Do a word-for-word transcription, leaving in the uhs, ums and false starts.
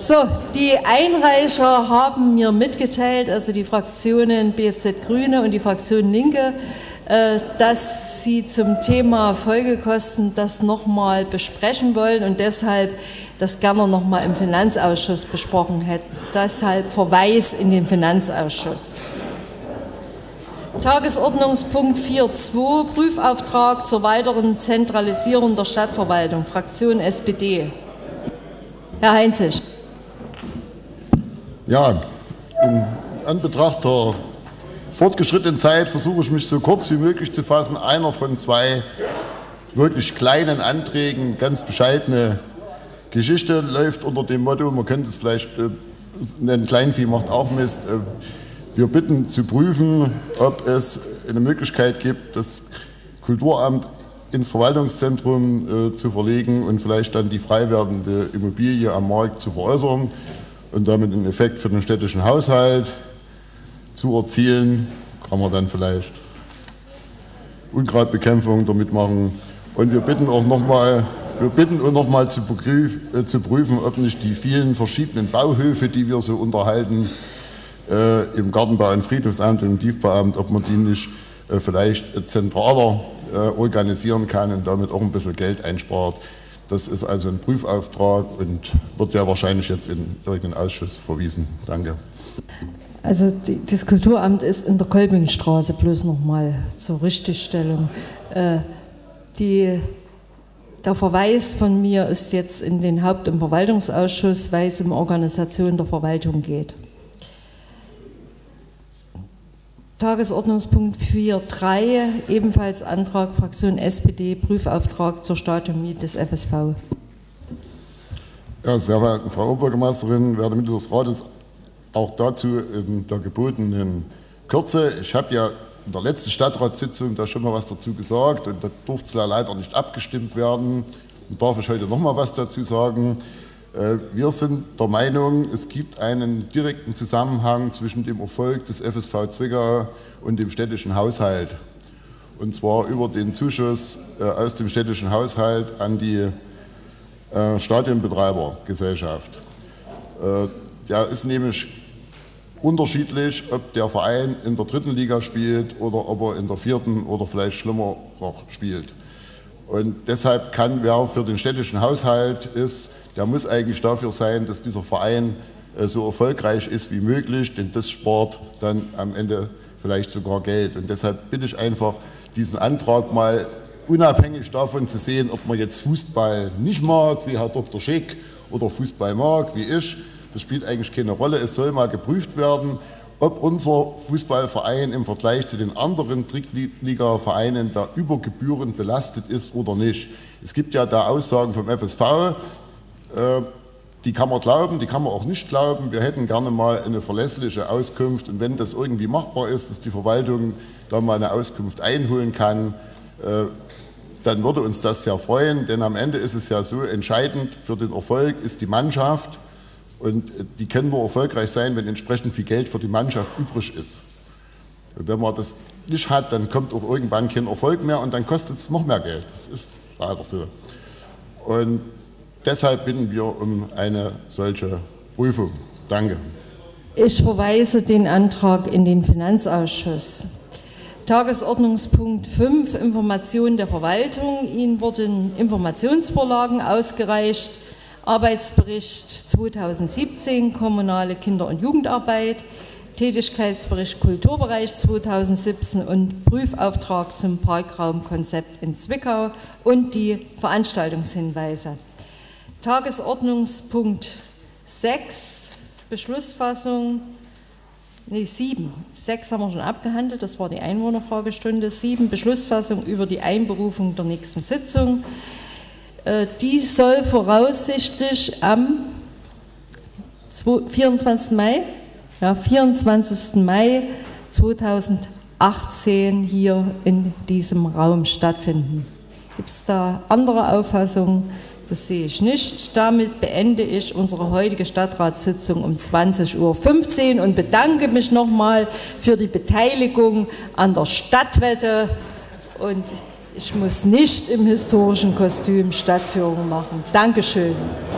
So, die Einreicher haben mir mitgeteilt, also die Fraktionen B F Z Grüne und die Fraktion Linke, dass sie zum Thema Folgekosten das nochmal besprechen wollen und deshalb das gerne nochmal im Finanzausschuss besprochen hätten. Deshalb Verweis in den Finanzausschuss. Tagesordnungspunkt vier Punkt zwei, Prüfauftrag zur weiteren Zentralisierung der Stadtverwaltung, Fraktion S P D. Herr Heinzig. Ja, in Anbetracht der fortgeschrittenen Zeit versuche ich mich so kurz wie möglich zu fassen. Einer von zwei wirklich kleinen Anträgen, ganz bescheidene Geschichte, läuft unter dem Motto, man könnte es vielleicht äh, nennen, Kleinvieh macht auch Mist. Äh, wir bitten zu prüfen, ob es eine Möglichkeit gibt, das Kulturamt ins Verwaltungszentrum äh, zu verlegen und vielleicht dann die frei werdende Immobilie am Markt zu veräußern und damit einen Effekt für den städtischen Haushalt zu erzielen. Kann man dann vielleicht Unkrautbekämpfung damit machen. Und wir bitten auch nochmal, wir bitten auch noch mal zu, äh, zu prüfen, ob nicht die vielen verschiedenen Bauhöfe, die wir so unterhalten, äh, im Gartenbau- und Friedhofsamt und im Tiefbauamt, ob man die nicht äh, vielleicht zentraler äh, organisieren kann und damit auch ein bisschen Geld einspart. Das ist also ein Prüfauftrag und wird ja wahrscheinlich jetzt in irgendeinen Ausschuss verwiesen. Danke. Also die, das Kulturamt ist in der Kolbingstraße, bloß nochmal zur Richtigstellung. Äh, die, der Verweis von mir ist jetzt in den Haupt- und Verwaltungsausschuss, weil es um Organisation der Verwaltung geht. Tagesordnungspunkt vier Punkt drei, ebenfalls Antrag Fraktion S P D, Prüfauftrag zur Stadion des F S V. Ja, sehr verehrte Frau Oberbürgermeisterin, werte Mitglieder des Rates, auch dazu in der gebotenen Kürze. Ich habe ja in der letzten Stadtratssitzung da schon mal was dazu gesagt und da durfte es leider nicht abgestimmt werden. Und darf ich heute noch mal was dazu sagen. Wir sind der Meinung, es gibt einen direkten Zusammenhang zwischen dem Erfolg des F S V Zwickau und dem städtischen Haushalt. Und zwar über den Zuschuss aus dem städtischen Haushalt an die Stadionbetreibergesellschaft. Der ist nämlich unterschiedlich, ob der Verein in der dritten Liga spielt oder ob er in der vierten oder vielleicht schlimmer noch spielt. Und deshalb kann, wer für den städtischen Haushalt ist, der muss eigentlich dafür sein, dass dieser Verein so erfolgreich ist wie möglich, denn das spart dann am Ende vielleicht sogar Geld. Und deshalb bitte ich einfach, diesen Antrag mal unabhängig davon zu sehen, ob man jetzt Fußball nicht mag, wie Herr Doktor Schick, oder Fußball mag, wie ich. Das spielt eigentlich keine Rolle. Es soll mal geprüft werden, ob unser Fußballverein im Vergleich zu den anderen Drittliga-Vereinen da über Gebühren belastet ist oder nicht. Es gibt ja da Aussagen vom F S V, die kann man glauben, die kann man auch nicht glauben. Wir hätten gerne mal eine verlässliche Auskunft und wenn das irgendwie machbar ist, dass die Verwaltung da mal eine Auskunft einholen kann, dann würde uns das sehr freuen, denn am Ende ist es ja so, entscheidend für den Erfolg ist die Mannschaft und die kann nur erfolgreich sein, wenn entsprechend viel Geld für die Mannschaft übrig ist. Und wenn man das nicht hat, dann kommt auch irgendwann kein Erfolg mehr und dann kostet es noch mehr Geld. Das ist leider so. Und deshalb bitten wir um eine solche Prüfung. Danke. Ich verweise den Antrag in den Finanzausschuss. Tagesordnungspunkt fünf, Information der Verwaltung. Ihnen wurden Informationsvorlagen ausgereicht. Arbeitsbericht zweitausendsiebzehn, kommunale Kinder- und Jugendarbeit, Tätigkeitsbericht Kulturbereich zweitausendsiebzehn und Prüfauftrag zum Parkraumkonzept in Zwickau und die Veranstaltungshinweise. Tagesordnungspunkt sechs, Beschlussfassung, nee, sieben, sechs haben wir schon abgehandelt, das war die Einwohnerfragestunde, sieben, Beschlussfassung über die Einberufung der nächsten Sitzung. Äh, die soll voraussichtlich am vierundzwanzigsten Mai, ja, vierundzwanzigsten Mai zweitausendachtzehn hier in diesem Raum stattfinden. Gibt es da andere Auffassungen? Das sehe ich nicht. Damit beende ich unsere heutige Stadtratssitzung um zwanzig Uhr fünfzehn und bedanke mich nochmal für die Beteiligung an der Stadtwette. Und ich muss nicht im historischen Kostüm Stadtführung machen. Dankeschön.